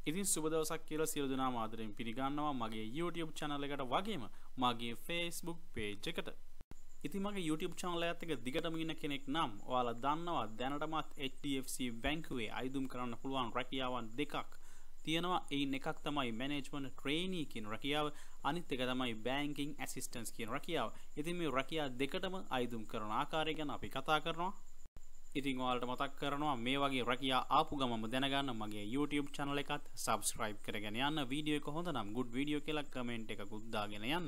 ඉතින් සුබ දවසක් කියලා සියලු දෙනාම ආදරෙන් පිළිගන්නවා මගේ YouTube channel එකට වගේම මගේ Facebook page එකට. ඉතින් මගේ YouTube channel එකත් එක්ක දිගටම ඉන්න කෙනෙක් නම් ඔයාලා දන්නවා දැනටමත් HDFC බැංකුවේ අයදුම් කරන්න පුළුවන් රැකියාවන් දෙකක් තියෙනවා. ඒන් එකක් තමයි management trainee කියන රැකියාව, අනිත් එක තමයි banking assistance කියන රැකියාව. ඉතින් මේ රැකියාව දෙකටම අයදුම් කරන ආකාරය ගැන අපි කතා කරනවා. ඉතින් ඔයාලට මතක් කරනවා මේ වගේ රැකියා ආපු ගමම දැනගන්න මගේ YouTube channel එකත් subscribe කරගෙන යන්න. වීඩියෝ එක හොඳ නම් good video කියලා comment එකකුත් දාගෙන යන්න.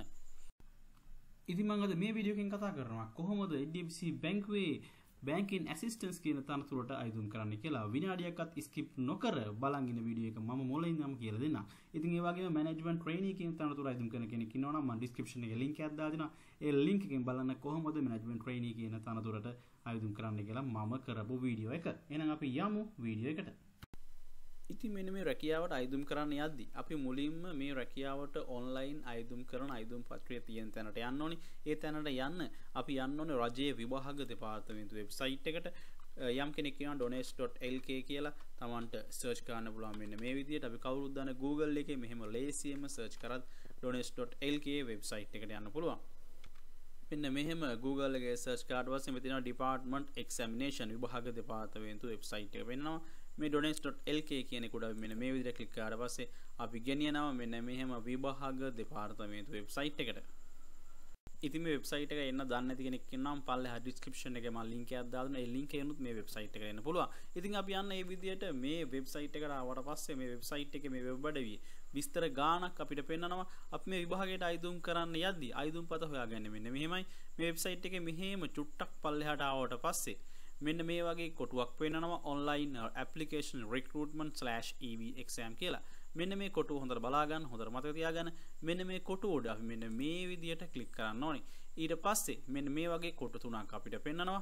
ඉතින් මම අද මේ වීඩියෝ එකෙන් කතා කරනවා කොහොමද HDFC බැංකුවේ banking assistance කියන තනතුරට අයදුම් කරන්න කියලා. විනාඩියක්වත් skip නොකර බලන් ඉන්න වීඩියෝ එක මම මුලින්ම කියලා දෙන්නම්. ඉතින් ඒ වගේම management trainee කියන තනතුර අයදුම් කරන කෙනෙක් ඉන්නවා නම් මම description එකේ link එකක් දාලා දෙනවා. ඒ link එකෙන් බලන්න කොහොමද management trainee කියන තනතුරට අයදුම් කරන්න කියලා මම කරපු වීඩියෝ එක. එහෙනම් අපි යමු වීඩියෝ එකට. ඉතින් මෙන්න මේ රැකියාවට අයදුම් කරන්න යද්දි අපි මුලින්ම මේ රැකියාවට ඔන්ලයින් අයදුම් කරන අයදුම් පත්‍රය තියෙන තැනට යන්න ඕනි. ඒ තැනට යන්න අපි යන්න ඕනේ රජයේ විභාග දෙපාර්තමේන්තුවේ වෙබ්සයිට් එකට. යම් කෙනෙක් කියනවා donate.lk කියලා Tamanට සර්ච් කරන්න පුළුවන්. මෙන්න මේ විදිහට අපි කවුරුත් දාන Google එකේ මෙහෙම ලේසියෙන්ම සර්ච් කරත් donate.lk වෙබ්සයිට් එකට යන්න පුළුවන්. මෙන්න මෙහෙම Google එකේ සර්ච් කරාට පස්සේ මෙතන තියෙනවා department examination විභාග දෙපාර්තමේන්තුව වෙබ්සයිට් එක වෙනවා. මේ donate.lk කියන එකට අපි මෙන්න මේ විදිහට ක්ලික් කරාට පස්සේ අපි ගෙනියනවා මෙන්න මෙහෙම විභාග දෙපාර්තමේන්තුව වෙබ්සයිට් එකට. ඉතින් මේ වෙබ්සයිට් එක එන්න දන්නේ නැති කෙනෙක් ඉන්නම් පල්ලෙහා description එකේ මම link එකක් දාලා දුන්නා. ඒ link එකෙනුත් මේ වෙබ්සයිට් එකට එන්න පුළුවන්. ඉතින් අපි යන්න මේ විදිහට මේ වෙබ්සයිට් එකට ආවට පස්සේ මේ වෙබ්සයිට් එකේ මේ වෙබ් අඩවියේ විස්තර ගානක් අපිට පෙන්නනවා. අපි මේ විභාගයට අයදුම් කරන්න යද්දි අයදුම්පත හොයාගන්නේ මෙන්න මෙහෙමයි. මේ වෙබ්සයිට් එකේ මෙහෙම චුට්ටක් පල්ලෙහාට ආවට පස්සේ මෙන්න මේ වගේ කොටුවක් පෙන්නනවා online application recruitment/ev exam කියලා. මෙන්න මේ කොටුව හොඳට බලා ගන්න, හොඳට මතක තියාගන්න. මෙන්න මේ කොටුවට අපි මෙන්න මේ විදියට ක්ලික් කරන්න ඕනේ. ඊට පස්සේ මෙන්න මේ වගේ කොටු තුනක් අපිට පෙන්නනවා.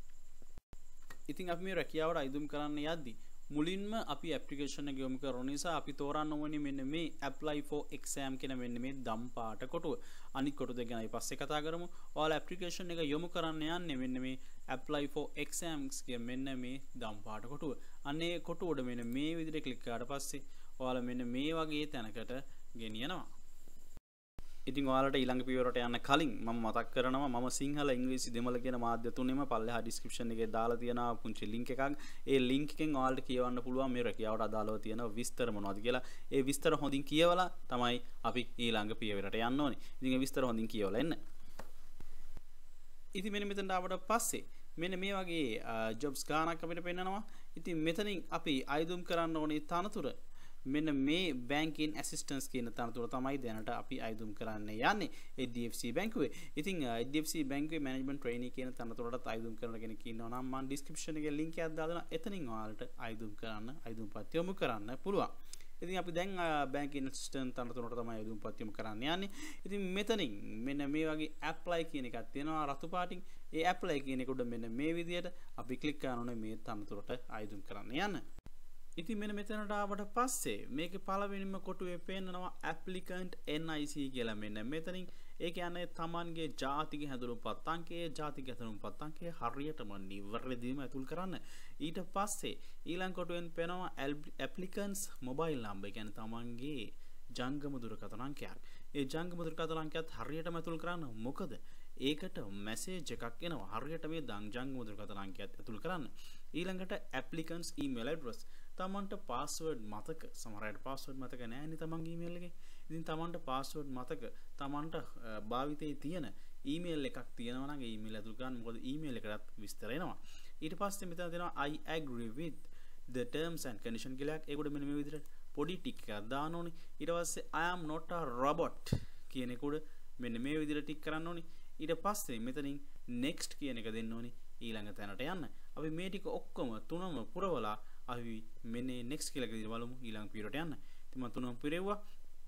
ඉතින් අපි මේ රැකියාවට අයදුම් කරන්න යද්දි මුලින්ම අපි ඇප්ලිකේෂන් එක යොමු කරන නිසා අපි තෝරන්න ඕනේ මෙන්න මේ apply for exam කියන මෙන්න මේ දම් පාට කොටුව. අනිත් කොටු දෙක ගැන පස්සේ කතා කරමු. ඔයාලා ඇප්ලිකේෂන් එක යොමු කරන්න යන්නේ මෙන්න මේ apply for exams කියන මෙන්න මේ දම් පාට කොටුව. අනේ කොටුවට මෙන්න මේ විදිහට ක්ලික් කරාට පස්සේ ඔයාලා මෙන්න මේ වගේ තැනකට ගෙනියනවා. ඉතින් ඔයාලට ඊළඟ පියවරට යන්න කලින් මම මතක් කරනවා මම සිංහල ඉංග්‍රීසි දෙමළ කියන මාධ්‍ය තුනෙම පල්ලෙහා description එකේ දාලා තියෙනවා පුංචි link එකක්. ඒ link එකෙන් ඔයාලට කියවන්න පුළුවන් මේ රැකියාවට අදාළව තියෙන විස්තර මොනවද කියලා. ඒ විස්තර හොඳින් කියවලා තමයි අපි ඊළඟ පියවරට යන්න ඕනේ. ඉතින් ඒ විස්තර හොඳින් කියවලා එන්න. ඉතින් මෙන්න මෙතනට ආවට පස්සේ මෙන්න මේ වගේ jobs ගානක් අපිට පෙන්නනවා. ඉතින් මෙතනින් අපි අයදුම් කරන්න ඕනේ තනතුර මෙන්න මේ banking assistance කියන තනතුර තමයි දැනට අපි අයදුම් කරන්න යන්නේ HDFC බැංකුවේ. ඉතින් HDFC බැංකුවේ management trainee කියන තනතුරටත් අයදුම් කරන කෙනෙක් ඉන්නවා නම් මම description එකේ link එකක් දාලා දෙනවා. එතනින් ඔයාලට අයදුම් කරන්න අයදුම්පත් යොමු කරන්න පුළුවන්. ඉතින් අපි දැන් banking assistant තනතුරට තමයි අයදුම්පත් යොමු කරන්න යන්නේ. ඉතින් මෙතනින් මෙන්න මේ වගේ apply කියන එකක් තියෙනවා රතු පාටින්. ඒ apply කියන එකට මෙන්න මේ විදිහට අපි click කරන ඕනේ මේ තනතුරට අයදුම් කරන්න යන්න. ඉතින් මෙන්න මෙතනට ආවට පස්සේ මේකේ පළවෙනිම කොටුවේ පෙන්නනවා applicant NIC කියලා. මෙන්න මෙතනින් ඒ කියන්නේ Tamanගේ ජාතික හැඳුනුම්පත් අංකය, ජාතික හැඳුනුම්පත් අංකය හරියටම නිවැරදිවම ඇතුල් කරන්න. ඊට පස්සේ ඊළඟ කොටුවෙන් පෙන්නනවා applicants mobile number. ඒ කියන්නේ Tamanගේ ජංගම දුරකථන අංකයක්. ඒ ජංගම දුරකථන අංකයත් හරියටම ඇතුල් කරන්න. මොකද ඒකට මැසේජ් එකක් එනවා. හරියට මේ ජංගම දුරකථන අංකයත් ඇතුල් කරන්න. ඊළඟට applicants email address. තමන්ට පාස්වර්ඩ් මතක, සමහර අයට පාස්වර්ඩ් මතක නැහැ තමන්ගේ ඊමේල් එකේ. ඉතින් තමන්ට පාස්වර්ඩ් මතක, තමන්ට භාවිතයේ තියෙන ඊමේල් එකක් තියෙනවා නම් ඒ ඊමේල් ඇතුල් කරන්න. මොකද ඊමේල් එකටත් විස්තර එනවා. ඊට පස්සේ මෙතන දෙනවා I agree with the terms and condition කියලා. ඒකට මෙන්න මේ විදිහට පොඩි ටික් එකක් දාන්න ඕනේ. ඊට පස්සේ I am not a robot කියන එකට මෙන්න මේ විදිහට ටික් කරන්න ඕනේ. ඊට පස්සේ මෙතනින් next කියන එක දෙන්න ඕනේ ඊළඟ තැනට යන්න. අපි මේ ටික ඔක්කොම තුනම පුරවලා අපි මෙන්න next කියලා ගිහින් බලමු ඊළඟ පියවරට යන්න. ඉතින් මම තුනම පිරෙව්වා.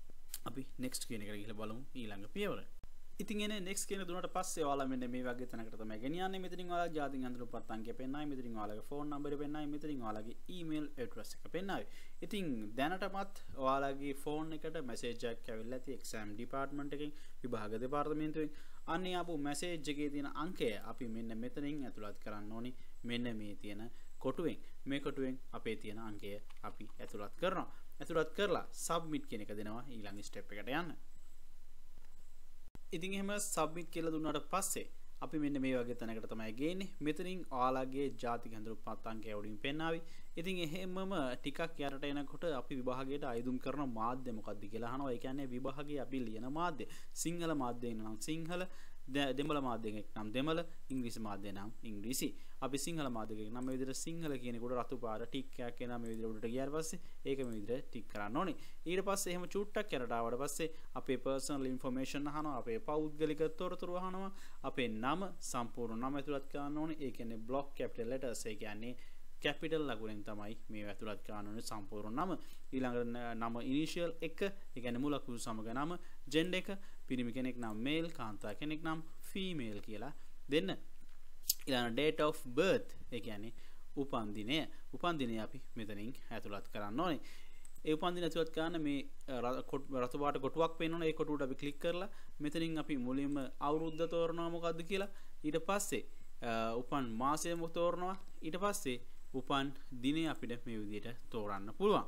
අපි next කියන එකට ගිහින් බලමු ඊළඟ පියවර. ඉතින් එනේ next කියන දුන්නට පස්සේ ඔයාලා මෙන්න මේ වගේ තැනකට තමයි ගෙනියන්නේ. මෙතනින් ඔයාලා ජාතික අඳුරුපත් අංකය පෙන්නයි. මෙතනින් ඔයාලගේ phone number එක පෙන්නයි. මෙතනින් ඔයාලගේ email address එක පෙන්නයි. ඉතින් දැනටමත් ඔයාලගේ phone එකට message එකක් ඇවිල්ලා ඇති exam department එකෙන්, විභාග දෙපාර්තමේන්තුවෙන්. අනේ ආපු message එකේ තියෙන අංකය අපි මෙන්න මෙතනින් ඇතුළත් කරන්න ඕනි. මෙන්න මේ තියෙන කොටුවෙන් මේ කොටුවෙන් අපේ තියෙන අංකය අපි ඇතුළත් කරනවා. ඇතුළත් කරලා සබ්මිට් කියන එක දෙනවා ඊළඟ ස්ටෙප් එකට යන්න. ඉතින් එහෙම සබ්මිට් කියලා දුන්නාට පස්සේ අපි මෙන්න මේ වගේ තැනකට තමයි ගේන්නේ. මෙතනින් ඔයාලගේ ජාතික හැඳුනුම්පත් අංකය උඩින් පෙන්නාවි. ඉතින් එහෙමම ටිකක් යටට එනකොට අපි විභාගයට අයදුම් කරන මාධ්‍ය මොකක්ද කියලා අහනවා. ඒ කියන්නේ විභාගයේ අපි ලියන මාධ්‍ය. සිංහල මාධ්‍යයෙන් නම් සිංහල, දෙමළ මාධ්‍යයෙන් නම් දෙමළ, ඉංග්‍රීසි මාධ්‍යයෙන් නම් ඉංග්‍රීසි. අපි සිංහල මාධ්‍යයෙන් නම් මේ විදිහට සිංහල කියනකොට රතු පාර ටික් එකක් එනවා මේ විදිහට උඩට ගියාට පස්සේ ඒක මේ විදිහට ටික් කරන්න ඕනේ. ඊට පස්සේ එහෙම චුට්ටක් යටට ආවට පස්සේ අපේ personal information අහනවා, අපේ පෞද්ගලික තොරතුරු අහනවා, අපේ නම සම්පූර්ණ නම ඇතුළත් කරන්න ඕනේ. ඒ කියන්නේ block capital letters. ඒ කියන්නේ කැපිටල් ලකුණෙන් තමයි මේ ඇතුළත් කරන්න ඕනේ සම්පූර්ණ නම. ඊළඟට නම ඉනිෂියල් 1, ඒ කියන්නේ මුල කුරු සමග නම, ජෙන්ඩර් එක, පිරිමි කෙනෙක් නම් මේල්, කාන්තා කෙනෙක් නම් ෆීමේල් කියලා දෙන්න. ඊළඟ date of birth, ඒ කියන්නේ උපන්දිනය අපි මෙතනින් ඇතුළත් කරන්න ඕනේ. ඒ උපන්දින ඇතුළත් කරන්න මේ රතු පාට කොටුවක් පේනවනේ. ඒ කොටුවට අපි ක්ලික් කරලා මෙතනින් අපි මුලින්ම අවුරුද්ද තෝරනවා මොකද්ද කියලා. ඊට පස්සේ උපන් මාසය තෝරනවා. ඊට පස්සේ උපන් දිනය අපිට මේ විදිහට තෝරන්න පුළුවන්.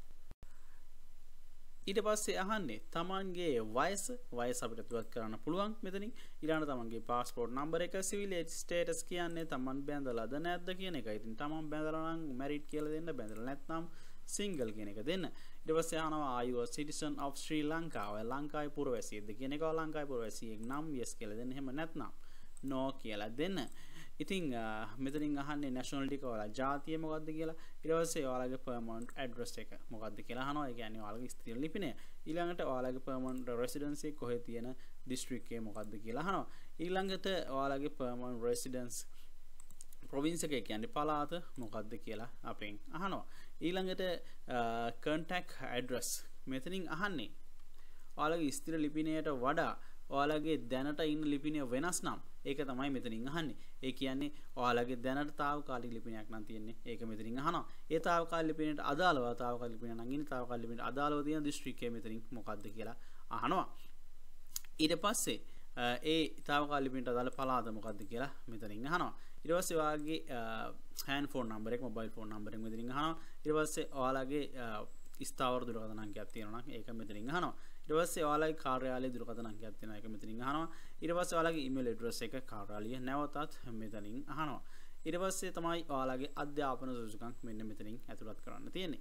ඊට පස්සේ අහන්නේ තමන්ගේ වයස අපිට ඇතුළත් කරන්න පුළුවන් මෙතනින්. ඊළඟට තමන්ගේ පාස්පෝර්ට් නම්බර එක, සිවිල් ස්ටේටස් කියන්නේ තමන් බැඳලාද නැද්ද කියන එක. ඉතින් තමන් බැඳලා නම් මැරිඩ් කියලා දෙන්න, බැඳලා නැත්නම් සිංගල් කියන එක දෙන්න. ඊට පස්සේ අහනවා are you a citizen of Sri Lanka? ඔය ලංකාවේ පුරවැසියෙක්ද කියන එක. ලංකාවේ පුරවැසියෙක් නම් yes කියලා දෙන්න. එහෙම නැත්නම් no කියලා දෙන්න. ඉතින් මෙතනින් අහන්නේ nationality එක, ඔයාලා ජාතිය මොකද්ද කියලා. ඊට පස්සේ ඔයාලගේ permanent address එක මොකද්ද කියලා අහනවා. ඒ කියන්නේ ඔයාලගේ ස්ථිර ලිපිනය. ඊළඟට ඔයාලගේ permanent residence එක කොහෙද තියෙන district එක මොකද්ද කියලා අහනවා. ඊළඟට ඔයාලගේ permanent residence province එක කියන්නේ පළාත මොකද්ද කියලා අපෙන් අහනවා. ඊළඟට contact address මෙතනින් අහන්නේ ඔයාලගේ ස්ථිර ලිපිනයට වඩා ඔයාලගේ දැනට ඉන්න ලිපිනය වෙනස් නම් ඒක තමයි මෙතනින් අහන්නේ. ඒ කියන්නේ ඔයාලගේ දැනට తాවකාලික ලිපිනයක් නම් තියෙන්නේ. ඒක මෙතනින් අහනවා. ඒ తాවකාලික ලිපිනයට අදාළව తాවකාලික ලිපිනය නම් ඉන්නේ. తాවකාලික ලිපිනයට අදාළව තියෙන දිස්ත්‍රික්කය මෙතනින් මොකද්ද කියලා අහනවා. ඊට පස්සේ ඒ తాවකාලික ලිපිනයට අදාළ පළාත මොකද්ද කියලා මෙතනින් අහනවා. ඊට පස්සේ ඔයාලගේ hand phone number එක, mobile phone number එක මෙතනින් අහනවා. ඊට පස්සේ ඔයාලගේ ස්ථාවර දුරකථන අංකයක් තියෙනවා නම් ඒක මෙතනින් අහනවා. ඊට පස්සේ ඔයාලගේ කාර්යාලයේ දුරකථන අංකයක් තියෙනවා ඒක මෙතනින් අහනවා. ඊට පස්සේ ඔයාලගේ email address එක කාර්යාලය නැවතත් මෙතනින් අහනවා. ඊට පස්සේ තමයි ඔයාලගේ අධ්‍යාපන සුසුකම් මෙන්න මෙතනින් ඇතුළත් කරන්න තියෙන්නේ.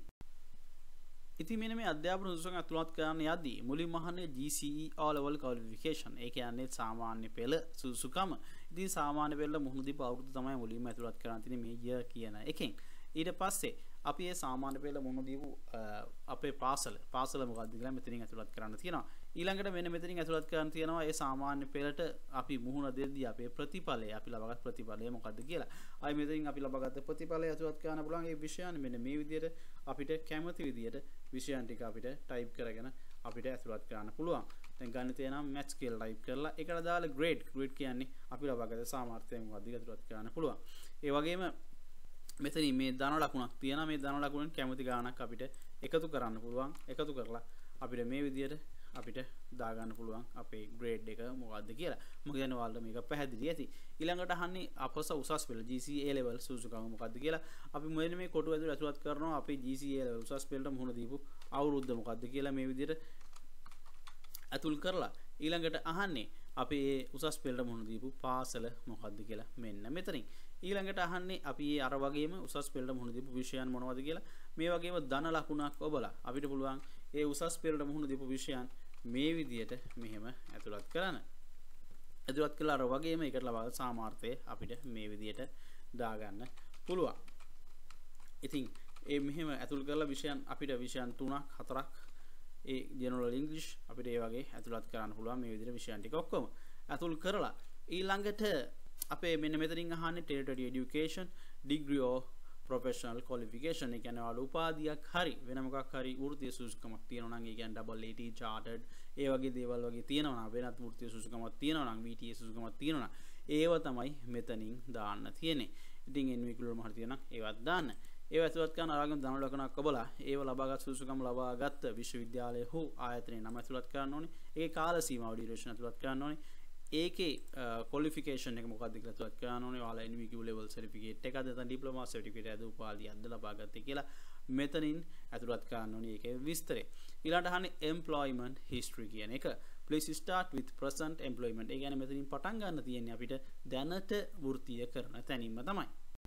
ඉතින් මෙන්න මේ අධ්‍යාපන සුසුකම් ඇතුළත් කරන්න යද්දී මුලින්ම අහන්නේ GCE O level qualification. ඒ කියන්නේ සාමාන්‍ය පෙළ සුසුකම. ඉතින් සාමාන්‍ය පෙළ මුහුණ දීපු අවුරුදු තමයි මුලින්ම ඇතුළත් කරන්න තියෙන්නේ මේ year කියන එකෙන්. ඊට පස්සේ අපි මේ සාමාන්‍ය පෙළ මුහුණ දීපු අපේ පාසල මොකක්ද කියලා මෙතනින් ඇතුළත් කරන්න තියෙනවා. ඊළඟට මෙන්න මෙතනින් ඇතුළත් කරන්න තියෙනවා ඒ සාමාන්‍ය පෙළට අපි මුහුණ දෙද්දී අපේ ප්‍රතිඵලය අපි ලබාගත් ප්‍රතිඵලය මොකක්ද කියලා. ආයි මෙතනින් අපි ලබාගත් ප්‍රතිඵලය ඇතුළත් කරන්න පුළුවන් ඒ විෂයන් මෙන්න මේ විදිහට අපිට කැමති විදිහට විෂයන් ටික අපිට ටයිප් කරගෙන අපිට ඇතුළත් කරන්න පුළුවන්. දැන් ගණිතය නම් maths කියලා ටයිප් කරලා ඒකට දාලා grade කියන්නේ අපි ලබාගත් සාමර්ථ්‍යය මොකක්ද කියලා ඇතුළත් කරන්න පුළුවන්. ඒ වගේම මෙතනින් මේ ධන ලකුණක් තියෙනවා. මේ ධන ලකුණෙන් කැමති ගාණක් අපිට එකතු කරන්න පුළුවන්. එකතු කරලා අපිට මේ විදිහට අපිට දාගන්න පුළුවන් අපේ grade එක මොකක්ද කියලා. මොකද දැන් ඔයාලට මේක පැහැදිලි ඇති. ඊළඟට අහන්නේ අපස උසස් පෙළ GCE A level සුසුකම මොකක්ද කියලා. අපි මෙන්න මේ කොටුව ඇතුළත් කරනවා අපේ GCE A level උසස් පෙළට මුහුණ දීපු අවුරුද්ද මොකක්ද කියලා මේ විදිහට ඇතුල් කරලා ඊළඟට අහන්නේ අපි ඒ උසස් පෙළට මුහුණ දීපු පාසල මොකක්ද කියලා මෙන්න මෙතනින්. ඊළඟට අහන්නේ අපි අර වගේම උසස් පෙළට මුහුණ දීපු විෂයන් මොනවද කියලා. මේ වගේම ධන ලකුණක් ඔබලා අපිට පුළුවන් ඒ උසස් පෙළට මුහුණ දීපු විෂයන් මේ විදිහට මෙහෙම ඇතුළත් කරන්න. ඇතුළත් කළා අර වගේම ඒකට ලබා සාමාර්ථය අපිට මේ විදිහට දාගන්න පුළුවන්. ඉතින් ඒ මෙහෙම ඇතුල් කරලා විෂයන් අපිට විෂයන් 3ක් 4ක් ඒ ජෙනරල් ඉංග්‍රීසි අපිට ඒ වගේ ඇතුළත් කරන්න පුළුවන් මේ විදිහට විෂයන් ටික ඔක්කොම ඇතුල් කරලා ඊළඟට අපේ මෙන්න මෙතනින් අහන්නේ territory education degree or professional qualification. ඒ කියන්නේ ඔයාලා උපාධියක් හරි වෙන මොකක් හරි වෘත්තීය සුසුකමක් තියෙනවා නම් ඒ කියන්නේ AAT chartered ඒ වගේ දේවල් වගේ තියෙනවා නම් වෙනත් වෘත්තීය සුසුකමක් තියෙනවා නම් VTA සුසුකමක් තියෙනවා නම් ඒව තමයි මෙතනින් දාන්න තියෙන්නේ. ඉතින් NV කුලර මහත් තියෙනවා ඒවත් දාන්න. ඒව ඇතුළත් කරන අරගෙන ධන ලකුණක් ඔබලා ඒව ලබාගත් සුසුකම් ලබාගත් විශ්වවිද්‍යාලය හෝ ආයතනයේ නම ඇතුළත් කරන්න ඕනේ. ඒකේ කාල සීමාව ඩියුරේෂන් ඇතුළත් කරන්න ඕනේ. ඒකේ qualification එක මොකක්ද කියලා ඇතුළත් කරන්න ඕනේ. ඔයාලා NVQ level certificate එකද නැත්නම් diploma certificate එකද උපාධියක්ද ලබාගත්තේ කියලා මෙතනින් ඇතුළත් කරන්න ඕනේ ඒකේ විස්තරය. ඊළඟට අහන්නේ employment history කියන එක. Please start with present employment. ඒ කියන්නේ මෙතනින් පටන් ගන්න තියෙන්නේ අපිට දැනට වෘත්තීය කරන තැනින්ම තමයි.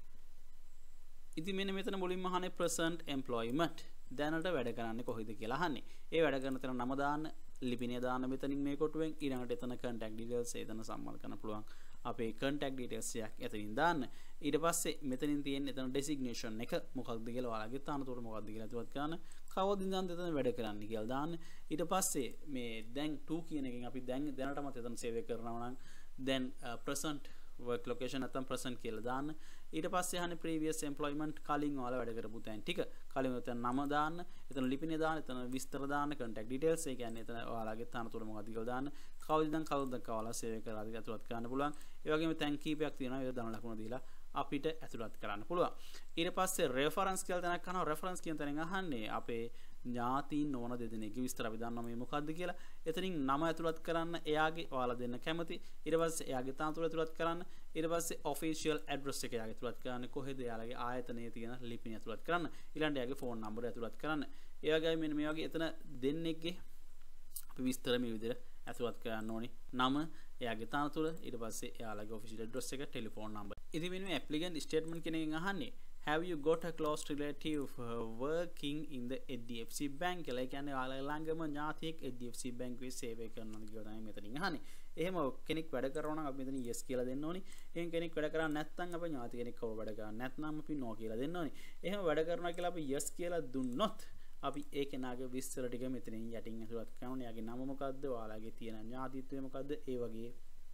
ඉතින් මෙන්න මෙතන මුලින්ම අහන්නේ present employment. දැනට වැඩ කරන්නේ කොහෙද කියලා අහන්නේ. ඒ වැඩ කරන තැන නම දාන්න, ලිපිනය දාන්න මෙතනින් මේ කොටුවෙන් ඊළඟට එතන contact details එතන සම්මත කරන්න පුළුවන්. අපේ contact details එකක් එතනින් දාන්න. ඊට පස්සේ මෙතනින් තියෙන එතන designation එක මොකක්ද කියලා ඔයාලගේ තානතොර මොකක්ද කියලා අතුවත් කරන්න. කවවද ඉඳන් එතන වැඩ කරන්නේ කියලා දාන්න. ඊට පස්සේ මේ දැන් 2 කියන එකෙන් අපි දැනටමත් එතන සේවය කරනවා නම් දැන් present work location නැත්නම් present කියලා දාන්න. ඊට පස්සේ අහන්නේ previous employment කලින් ඔයාලා වැඩ කරපු තැන් ටික. කලින් එතන නම දාන්න, එතන ලිපිනේ දාන්න, එතන විස්තර දාන්න, contact details ඒ කියන්නේ එතන ඔයාලගේ තානතොර මොකක්ද කියලා දාන්න. කවුද ඔයාලා සේවය කරලාද කියලා අතුවත් කරන්න පුළුවන්. ඒ වගේම තැන් කීපයක් තියෙනවා. ඒක දාන ලකුණ දීලා අපිට ඇතුළත් කරන්න පුළුවන්. ඊට පස්සේ reference කියලා තැනක් කරනවා. reference කියන තැනෙන් අහන්නේ අපේ ඥාතීන් නොවන දෙදෙනෙක්ගේ විස්තර අපි දන්නවා මේ මොකද්ද කියලා. එතනින් නම ඇතුළත් කරන්න එයාගේ ඔයාලා දෙන්න කැමති. ඊට පස්සේ එයාගේ තානතුර ඇතුළත් කරන්න. ඊට පස්සේ official address එක එයාගේ ඇතුළත් කරන්න. කොහෙද එයාලගේ ආයතනයේ තියෙන ලිපින ඇතුළත් කරන්න. ඊළඟට එයාගේ phone number ඇතුළත් කරන්න. ඒ වගේම මෙන්න මේ වගේ එතන දෙන්නෙක්ගේ අපි විස්තර මේ විදිහට ඇතුළත් කරන්න ඕනේ. නම, එයාගේ තානතුර, ඊට පස්සේ එයාලගේ official address එක, telephone number. ඉතින් මේ applicant statement කෙනෙක්ගෙන් අහන්නේ have you got a close relative working in the HDFC bank කියලා. ඒ කියන්නේ ඔයාලා ළඟම ඥාතියෙක් HDFC බැංකුවේ සේවය කරනවා කියලා තමයි මෙතනින් අහන්නේ. එහෙම කෙනෙක් වැඩ කරනවා නම් අපි මෙතන yes කියලා දෙන්න ඕනේ. එහෙම කෙනෙක් වැඩ කරන්නේ නැත්නම් අපි ඥාති කෙනෙක් කව වැඩ කරන්නේ නැත්නම් අපි no කියලා දෙන්න ඕනේ. එහෙම වැඩ කරනවා කියලා අපි yes කියලා දුන්නොත් අපි ඒ කෙනාගේ විස්තර ටික මෙතනින් යටින් ඇතුළත් කරනවා. එයාගේ නම මොකද්ද? ඔයාලගේ තියෙන ඥාතිත්වය මොකද්ද? ඒ වගේ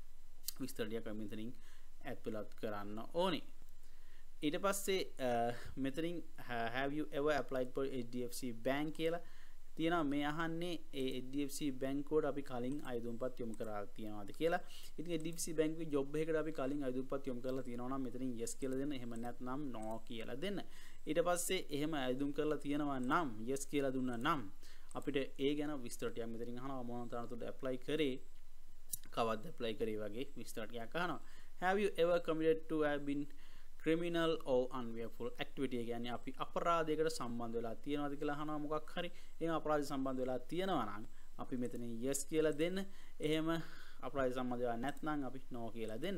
විස්තර ටික මෙතනින් ඇතුළත් කරන්න ඕනේ. ඊට පස්සේ මෙතනින් have you ever applied for HDFC bank කියලා තියෙනවා. මේ අහන්නේ ඒ HDFC බැංකුවට අපි කලින් අයදුම්පත් යොමු කරලා තියනවාද කියලා. ඉතින් HDFC බැංකුවේ ජොබ් එකකට අපි කලින් අයදුම්පත් යොමු කරලා තියෙනවා නම් මෙතනින් yes කියලා දෙන්න. එහෙම නැත්නම් no කියලා දෙන්න. ඊට පස්සේ එහෙම අයදුම් කරලා තියෙනවා නම් yes කියලා දුන්නා නම් අපිට ඒ ගැන විස්තර ටිකක් මෙතනින් අහනවා. මොන තරමටද apply කරේ, කවද්ද apply කරේ වගේ විස්තර ටිකක් අහනවා. have you ever committed to have been criminal or unlawful activity කියන්නේ අපි අපරාධයකට සම්බන්ධ වෙලා තියෙනවද කියලා අහනවා. මොකක් හරි එහෙම අපරාධ සම්බන්ධ වෙලා තියෙනවා නම් අපි මෙතන yes කියලා දෙන්න. එහෙම අපරාධ සම්බන්ධ වෙලා නැත්නම් අපි no කියලා දෙන්න.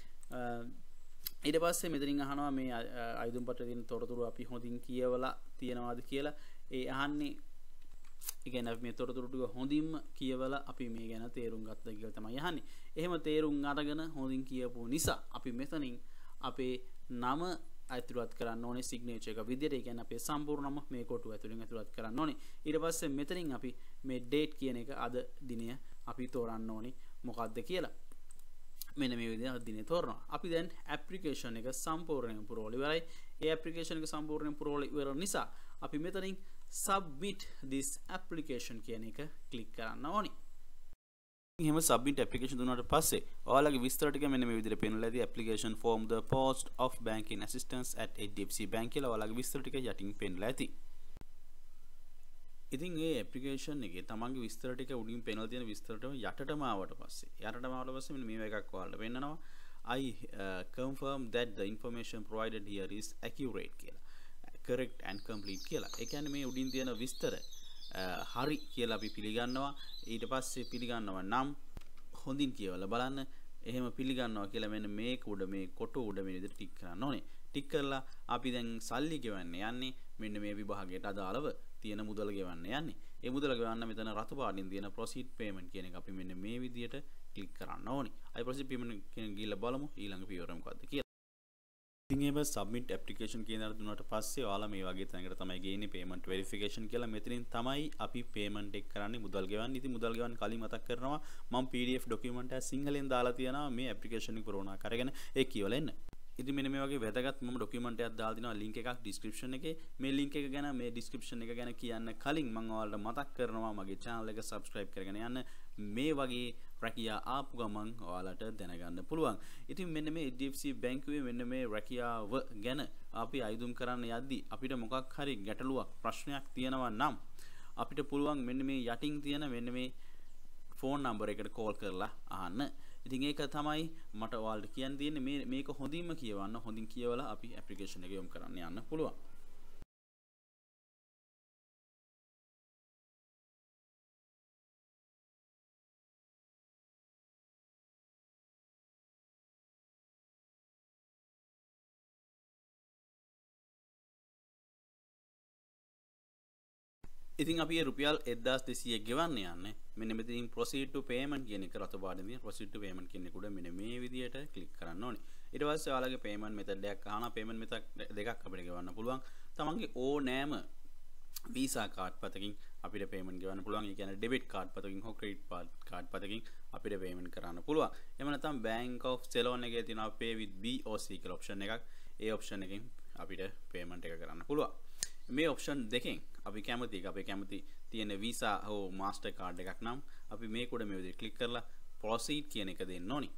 ඊට පස්සේ මෙතනින් අහනවා මේ අයදුම්පත්‍රයේ තියෙන තොරතුරු අපි හොඳින් කියවලා තියෙනවද කියලා. ඒ අහන්නේ ඒ කියන්නේ අපි මේ තොරතුරු ටික හොඳින්ම කියවලා අපි මේ ගැන තේරුම් ගත්තා කියලා තමයි අහන්නේ. එහෙම තේරුම් අරගෙන හොඳින් කියපු නිසා අපි මෙතනින් අපේ නම ඇතුළත් කරන්න ඕනේ සිග්නේචර් එක විදිහට. ඒ කියන්නේ අපේ සම්පූර්ණ නම මේ කොටුව ඇතුළෙන් ඇතුළත් කරන්න ඕනේ. ඊට පස්සේ මෙතනින් අපි මේ date කියන එක අද දිනය අපි තෝරන්න ඕනේ මොකක්ද කියලා. මෙන්න මේ විදිහට දිනේ තෝරනවා. අපි දැන් ඇප්ලිකේෂන් එක සම්පූර්ණයෙන් පුරවලා ඉවරයි. ඒ ඇප්ලිකේෂන් එක සම්පූර්ණයෙන් පුරවලා ඉවර නිසා අපි මෙතනින් submit this application කියන එක ක්ලික් කරන්න ඕනේ. එහෙම submit application දුන්නාට පස්සේ ඔයාලගේ විස්තර ටික මෙන්න මේ විදිහට පෙන්නලා ඇති. application form the post of banking assistance at HDFC bank කියලා ඔයාලගේ විස්තර ටික යටින් පෙන්නලා ඇති. ඉතින් මේ application එකේ තමන්ගේ විස්තර ටික උඩින් පෙන්නලා තියෙන විස්තරටම යටටම ආවට පස්සේ මෙන්න මේ එකක් ඔයාලට පෙන්නනවා. I confirm that the information provided here is accurate කියලා. correct and complete කියලා. ඒ කියන්නේ මේ උඩින් තියෙන විස්තර හරි කියලා අපි පිළිගන්නවා. ඊට පස්සේ පිළිගන්නවා නම් හොඳින් කියවලා බලන්න. එහෙම පිළිගන්නවා කියලා මෙන්න මේක උඩ මේ කොටු උඩ මේ විදිහට ටික් කරන්න ඕනේ. ටික් කරලා අපි දැන් සල්ලි ගෙවන්න යන්නේ මෙන්න මේ විභාගයට අදාළව තියෙන මුදල ගෙවන්න යන්නේ. ඒ මුදල ගෙවන්න මෙතන රතු පාටින් තියෙන proceed payment කියන එක අපි මෙන්න මේ විදිහට ක්ලික් කරන්න ඕනේ. අපි proceed payment කියන ගිහලා බලමු ඊළඟ පියවර මොකක්ද කියලා. ඉතින් එහෙම submit application කියන දේ දුන්නාට පස්සේ ඔයාලා මේ වගේ තැනකට තමයි ගේන්නේ payment verification කියලා. මෙතනින් තමයි අපි payment එක කරන්නේ මුදල් ගෙවන්නේ. ඉතින් මුදල් ගෙවන්න කලින් මතක් කරනවා මම PDF document එක සිංහලෙන් දාලා තියෙනවා මේ application එක පුරවනා කරගෙන ඒක කියවලා එන්න. ඉතින් මෙන්න මේ වගේ වැදගත් මම document එකක් දාලා දෙනවා link එකක් description එකේ. මේ link එක ගැන මේ description එක ගැන කියන්න කලින් මම ඔයාලට මතක් කරනවා මගේ channel එක subscribe කරගෙන යන්න. මේ වගේ රැකියා ආපු ගමන් ඔයාලට දැනගන්න පුළුවන්. ඉතින් මෙන්න මේ HDFC බැංකුවේ මෙන්න මේ රැකියාව ගැන අපි අයදුම් කරන්න යද්දි අපිට මොකක් හරි ගැටලුවක් ප්‍රශ්නයක් තියෙනවා නම් අපිට පුළුවන් මෙන්න මේ යටින් තියෙන මෙන්න මේ phone number එකට call කරලා අහන්න. ඉතින් ඒක තමයි මට ඔයාලට කියන්න තියෙන්නේ මේක හොඳින්ම කියවන්න. හොඳින් කියවලා අපි application එක යොමු කරන්න යන්න පුළුවන්. ඉතින් අපි රුපියල් 1200 ගෙවන්න යන්නේ මෙන්න මෙතනින් proceed to payment කියන එක රතු පාටින් තියෙන proceed to payment කියන එක උඩ මෙන්න මේ විදියට ක්ලික් කරන්න ඕනේ. ඊට පස්සේ ඔයාලගේ payment method එකක් අහනවා. payment method දෙකක් අපිට ගෙවන්න පුළුවන්. තමන්ගේ ඕනෑම Visa card පතකින් අපිට payment ගෙවන්න පුළුවන්. ඒ කියන්නේ debit card පතකින් හෝ credit card පතකින් අපිට payment කරන්න පුළුවන්. එහෙම නැත්නම් Bank of Ceylon එකේ තියෙනවා pay with BOC කියලා option එකක්. ඒ option එකෙන් අපිට payment එක කරන්න පුළුවන්. මේ option දෙකෙන් අපි කැමති අපේ කැමති තියෙන Visa හෝ Master card එකක් නම් අපි මේක උඩ මේ විදිහට ක්ලික් කරලා proceed කියන එක දෙන්න ඕනි.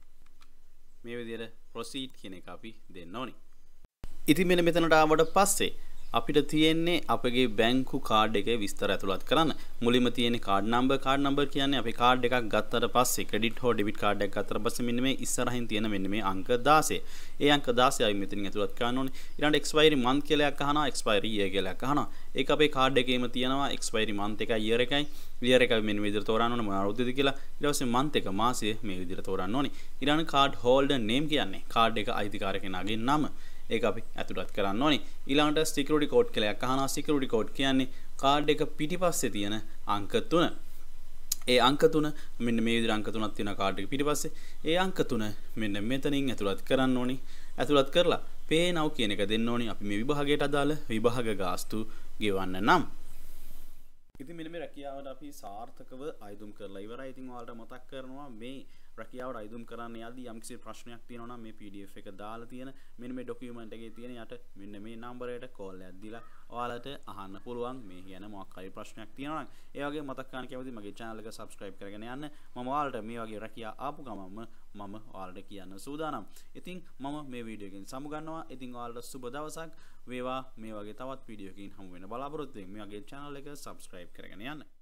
මේ විදිහට proceed කියන එක අපි දෙන්න ඕනි. ඉතින් මෙන්න මෙතනට ආවට පස්සේ අපිට තියෙන්නේ අපගේ බැංකු කාඩ් එකේ විස්තර ඇතුළත් කරන්න. මුලින්ම තියෙන කාඩ් නම්බර් කියන්නේ අපි කාඩ් එකක් ගත්තට පස්සේ ක්‍රෙඩිට් හෝ ඩෙබිට් කාඩ් එකක් ගත්තට පස්සේ මෙන්න මේ ඉස්සරහින් තියෙන මෙන්න මේ අංක 16. ඒ අංක 16 අපි මෙතනින් ඇතුළත් කරන්න ඕනේ. ඊළඟට expiry month කියලා එකක් අහනවා, expiry year කියලා එකක් අහනවා. ඒක අපේ කාඩ් එකේම තියෙනවා expiry month එකයි year එකයි. year එක මෙන්න මේ විදිහට තෝරන්න ඕනේ මොන අවුරුද්දද කියලා. ඊට පස්සේ month එක මාසය මේ විදිහට තෝරන්න ඕනේ. ඊළඟට කාඩ් හෝල්ඩර් name කියන්නේ කාඩ් එක අයිතිකාරක කෙනාගේ නම. ඒක අපි ඇතුළත් කරන්න ඕනේ. ඊළඟට security code කියලා එකක් අහනවා. security code කියන්නේ කාඩ් එක පිටිපස්සේ තියෙන අංක 3. ඒ අංක 3 මෙන්න මේ විදිහට අංක 3ක් තියෙන කාඩ් එක පිටිපස්සේ. ඒ අංක 3 මෙන්න මෙතනින් ඇතුළත් කරන්න ඕනේ. ඇතුළත් කරලා pay now කියන එක දෙන්න ඕනේ. අපි මේ විභාගයට අදාළ විභාග ගාස්තු ගෙවන්න නම්. ඉතින් මෙන්න මේ රැකියාවට අපි සාර්ථකව අයදුම් කරලා ඉවරයි. ඉතින් ඔයාලට මතක් කරනවා මේ රැකියාවට අයදුම් කරන්න යද්දී යම්කිසි ප්‍රශ්නයක් තියෙනවා නම් මේ PDF එක දාලා තියෙන මෙන්න මේ ડોකියුමන්ට් එකේ තියෙන යට මෙන්න මේ නම්බරයට කෝල් එකක් දීලා ඔයාලට අහන්න පුළුවන් මේ කියන මොකක් හරි ප්‍රශ්නයක් තියෙනවා නම්. ඒ වගේ මතක් කරන්න කැමති මගේ channel එක subscribe කරගෙන යන්න. මම ඔයාලට මේ වගේ රැකියා ආපු ගමන්ම මම ඔයාලට කියන්න සූදානම්. ඉතින් මම මේ වීඩියෝ එකෙන් සමුගන්නවා. ඉතින් ඔයාලට සුබ දවසක් වේවා. මේ වගේ තවත් වීඩියෝ එකකින් හමු වෙන බලාපොරොත්තු වෙමින් මේ වගේ channel එක subscribe කරගෙන යන්න.